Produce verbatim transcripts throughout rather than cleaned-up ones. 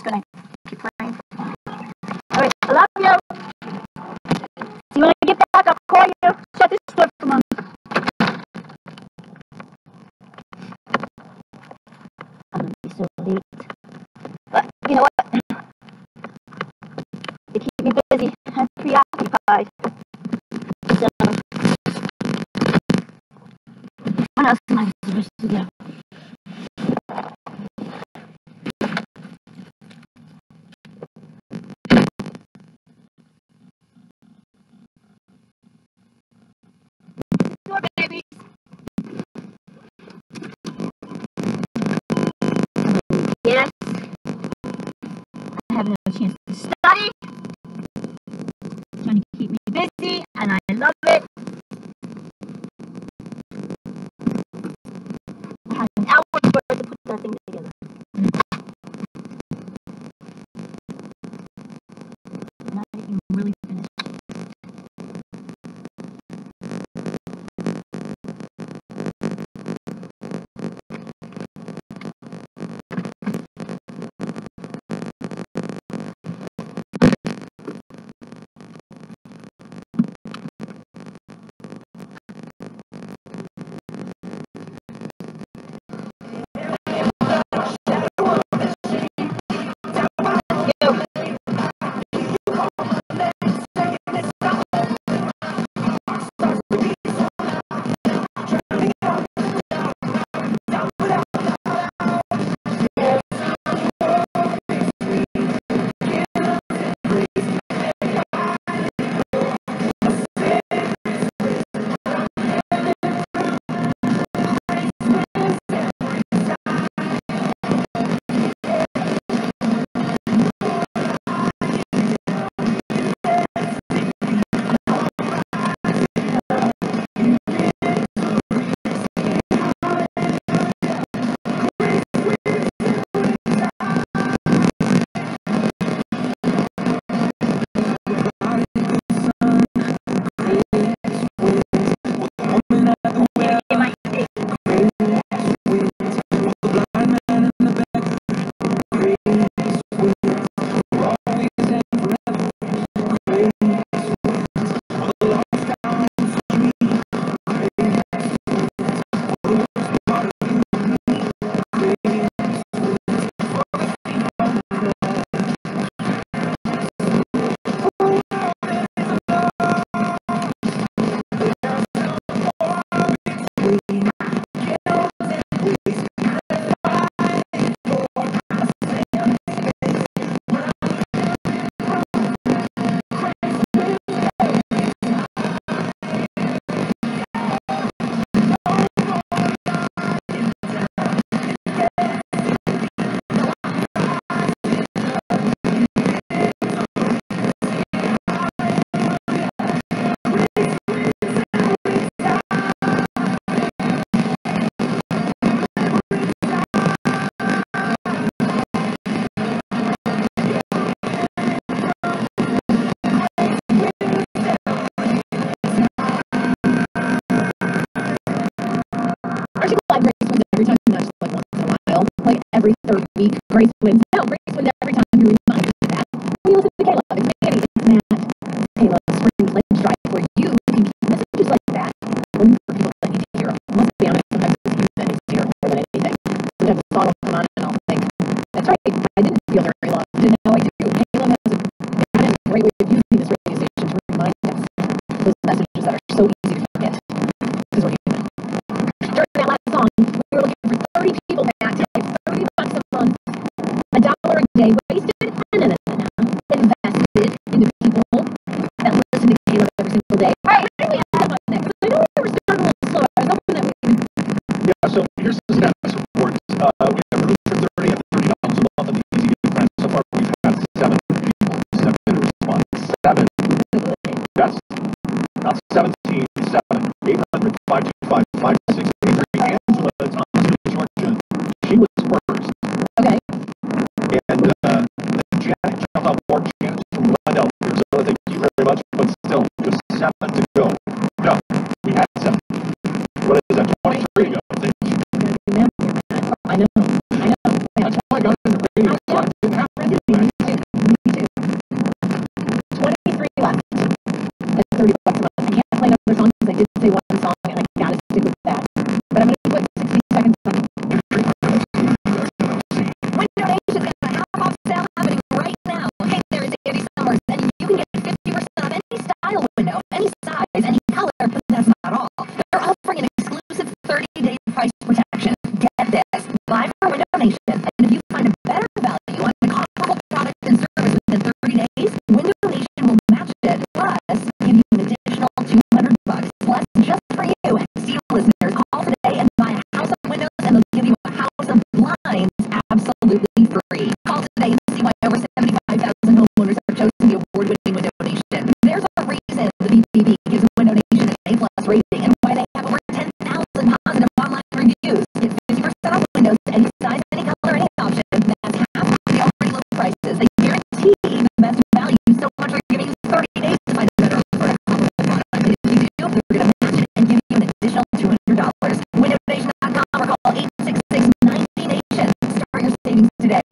gonna keep praying. Alright, I love you. See, when I get back, I'll call you. Shut this door for a moment. I'm gonna be so late. But, you know what? They keep me busy. I'm preoccupied. So, what else am I supposed to do? Door, babies. Yes. I have no chance to study. Trying to keep me busy, and I love it. I had an hour's worth to put that thing together. Not even really finished. Every time, not just like once in a while, like every third week, Grace wins. No, Grace wins every time you remind us of that. When you listen to Caleb, it's Manny, it's Matt, Caleb's spring pledge drive for you. If you keep messages like that, looking for people that need to hear them. Let's be honest, sometimes it's you that needs to hear more than anything. Sometimes the song will come on and I'll think, that's right, I didn't feel very loved, and now I do. Caleb has a, God has a great way of using this radio station to remind us those messages that are so easy to forget. This is what you do. During that last song, we were looking for thirty people back to give thirty bucks a month, a dollar a day, wasted, and then invested into people that listen to Caleb every single day. Right, how do we have on that? Because I know we were starting a little slow. I was hoping that we could... Yeah, so here's the status report. Uh, we have room for thirty at thirty dollars a month on the Easy Good Plan. So far, we've had seven people, seven response. Seven. That's not seventeen, seven. eight hundred, five two five, five six eight three. Angela, it's on Georgia. She was first. Okay. And uh, then Janet jumped on board. Janet from Glendale. So thank you very much. But still, just seven to go. No, we had seven. What is that? twenty-three to go. I know. I know. That's how I got into radio. So I didn't have to do thirty bucks a month. I can't play another song because I did say one song and I gotta stick with that. But I'm gonna put sixty seconds on Win donations and a half off sale happening right now. Hey there, it's Andy Summers, and you can get fifty percent off any style window, any size, any color, but that's not all. They're offering an exclusive thirty day price protection. Get this, buy for Window Nation, and if you find a better value on a comparable product and service within thirty days, Window Nation will match it, plus give you an additional two hundred bucks, plus just for you. Steel listeners, call today and buy a house of windows, and they'll give you a house of blinds absolutely free. Call today and see why over seventy-five thousand homeowners have chosen the award-winning Window Nation. There's a reason the B B B gives Window Nation an A plus rating, and why they have over ten thousand positive online reviews. Get fifty percent off windows, any size, any color, any option. That's half of the already low prices. They guarantee the best value, so much they're giving you thirty days to find a better offer at a comparable product. And if you do, they're going to match it and give you an additional two hundred dollars. window nation dot com or call eight six six, nine zero nation. Start your savings today.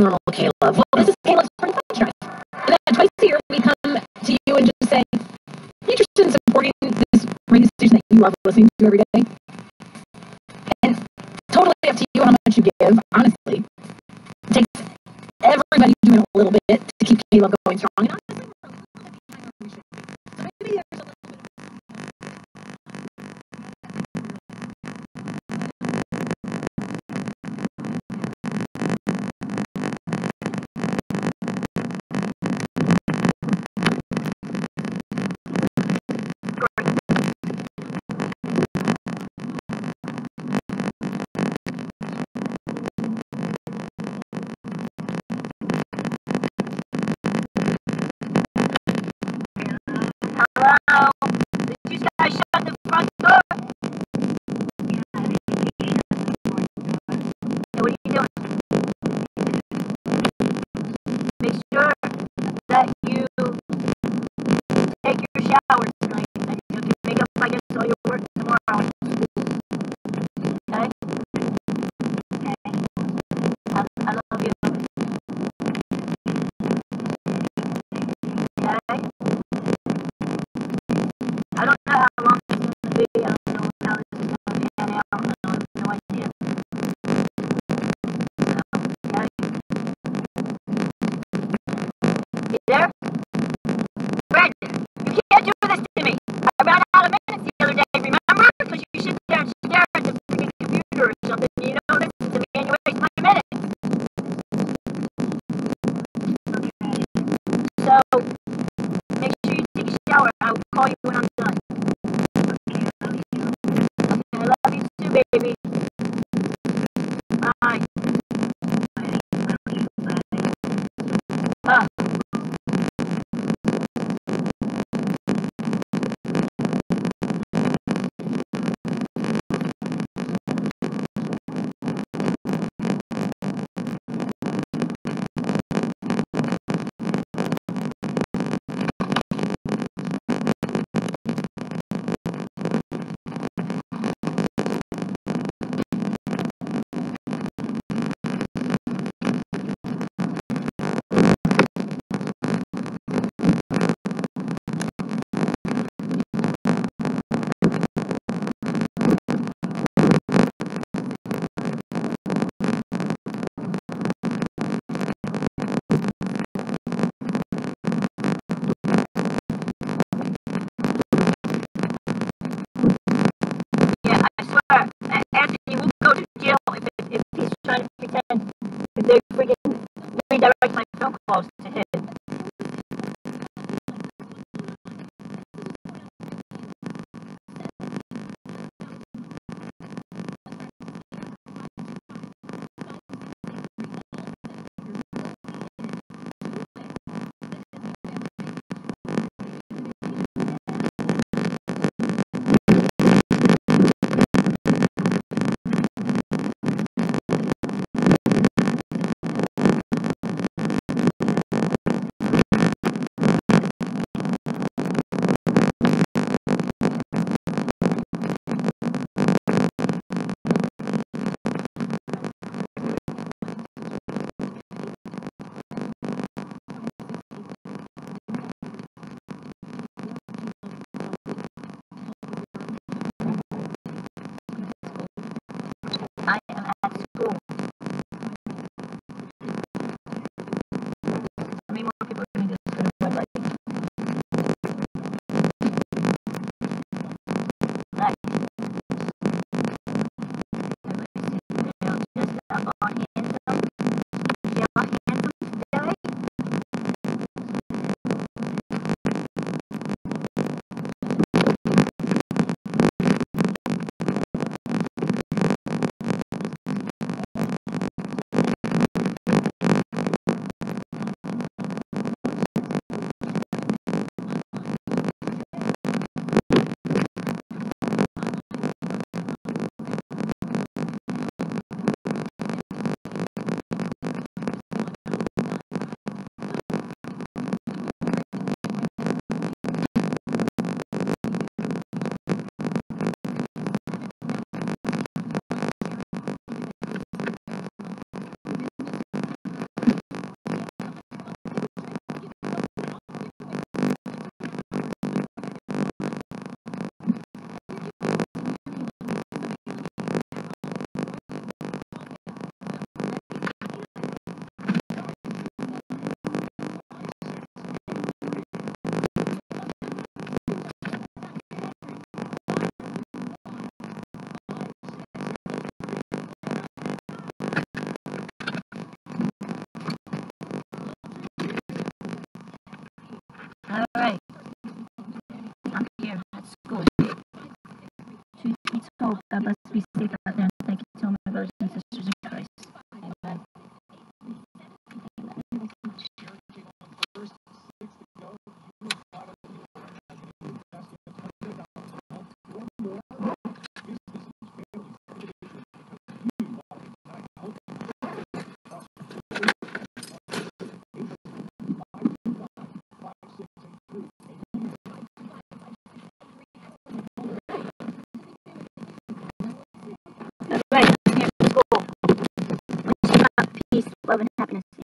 normal Caleb. Well, this is Caleb's Pretty Fun Drive. And then twice a year we come to you and just say, interested in supporting this radio station that you love listening to every day? And it's totally up to you how much you give, honestly. It takes everybody doing a little bit to keep Caleb going strong. And